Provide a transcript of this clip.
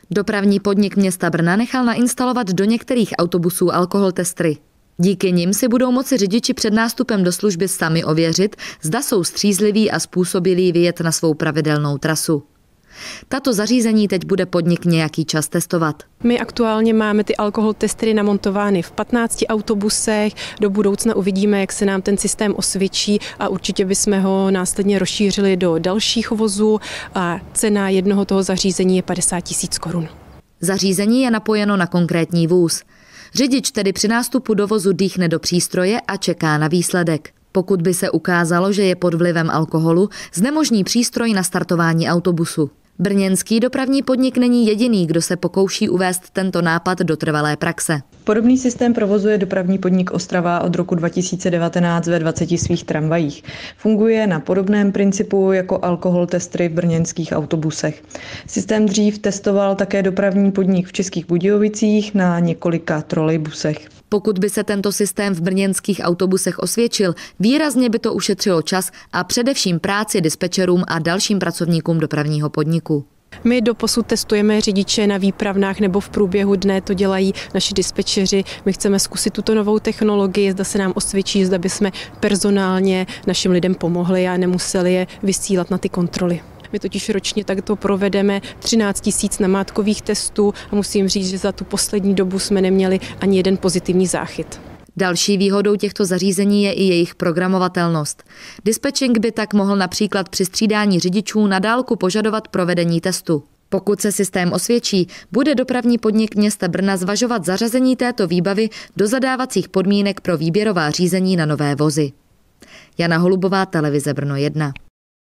Dopravní podnik města Brna nechal nainstalovat do některých autobusů alkohol testry. Díky nim si budou moci řidiči před nástupem do služby sami ověřit, zda jsou střízliví a způsobilí vyjet na svou pravidelnou trasu. Tato zařízení teď bude podnik nějaký čas testovat. My aktuálně máme ty alkohol testery namontovány v 15 autobusech. Do budoucna uvidíme, jak se nám ten systém osvědčí a určitě bychom ho následně rozšířili do dalších vozů a cena jednoho toho zařízení je 50 000 korun. Zařízení je napojeno na konkrétní vůz. Řidič tedy při nástupu do vozu dýchne do přístroje a čeká na výsledek. Pokud by se ukázalo, že je pod vlivem alkoholu, znemožní přístroj na startování autobusu. Brněnský dopravní podnik není jediný, kdo se pokouší uvést tento nápad do trvalé praxe. Podobný systém provozuje dopravní podnik Ostrava od roku 2019 ve 20 svých tramvajích. Funguje na podobném principu jako alkohol testry v brněnských autobusech. Systém dřív testoval také dopravní podnik v Českých Budějovicích na několika trolejbusech. Pokud by se tento systém v brněnských autobusech osvědčil, výrazně by to ušetřilo čas a především práci dispečerům a dalším pracovníkům dopravního podniku. My doposud testujeme řidiče na výpravnách nebo v průběhu dne, to dělají naši dispečeři. My chceme zkusit tuto novou technologii, zda se nám osvědčí, zda bychom personálně našim lidem pomohli a nemuseli je vysílat na ty kontroly. My totiž ročně takto provedeme 13 000 namátkových testů a musím říct, že za tu poslední dobu jsme neměli ani jeden pozitivní záchyt. Další výhodou těchto zařízení je i jejich programovatelnost. Dispečing by tak mohl například při střídání řidičů na dálku požadovat provedení testu. Pokud se systém osvědčí, bude dopravní podnik města Brna zvažovat zařazení této výbavy do zadávacích podmínek pro výběrová řízení na nové vozy. Jana Holubová, televize Brno 1.